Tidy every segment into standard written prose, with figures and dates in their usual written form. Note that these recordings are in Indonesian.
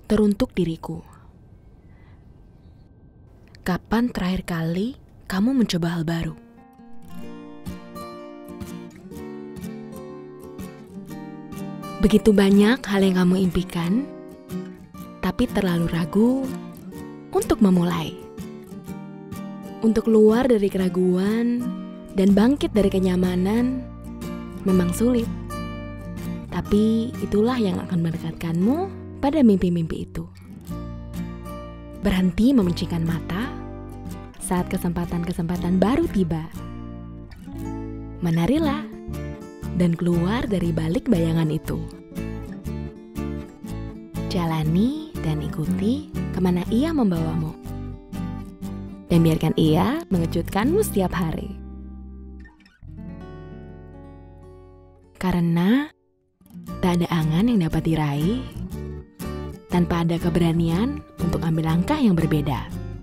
Teruntuk diriku. Kapan terakhir kali kamu mencoba hal baru? Begitu banyak hal yang kamu impikan, tapi terlalu ragu untuk memulai. Untuk keluar dari keraguan dan bangkit dari kenyamanan memang sulit. Tapi itulah yang akan mendekatkanmu pada mimpi-mimpi itu. Berhenti memencingkan mata saat kesempatan-kesempatan baru tiba. Menarilah dan keluar dari balik bayangan itu. Jalani dan ikuti kemana ia membawamu. Dan biarkan ia mengejutkanmu setiap hari. Karena tak ada angan yang dapat diraih tanpa ada keberanian untuk ambil langkah yang berbeda.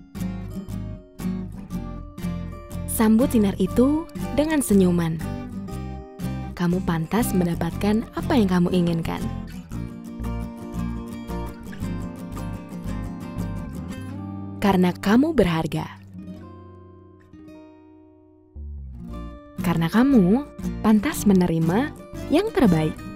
Sambut sinar itu dengan senyuman. Kamu pantas mendapatkan apa yang kamu inginkan. Karena kamu berharga. Karena kamu pantas menerima yang terbaik.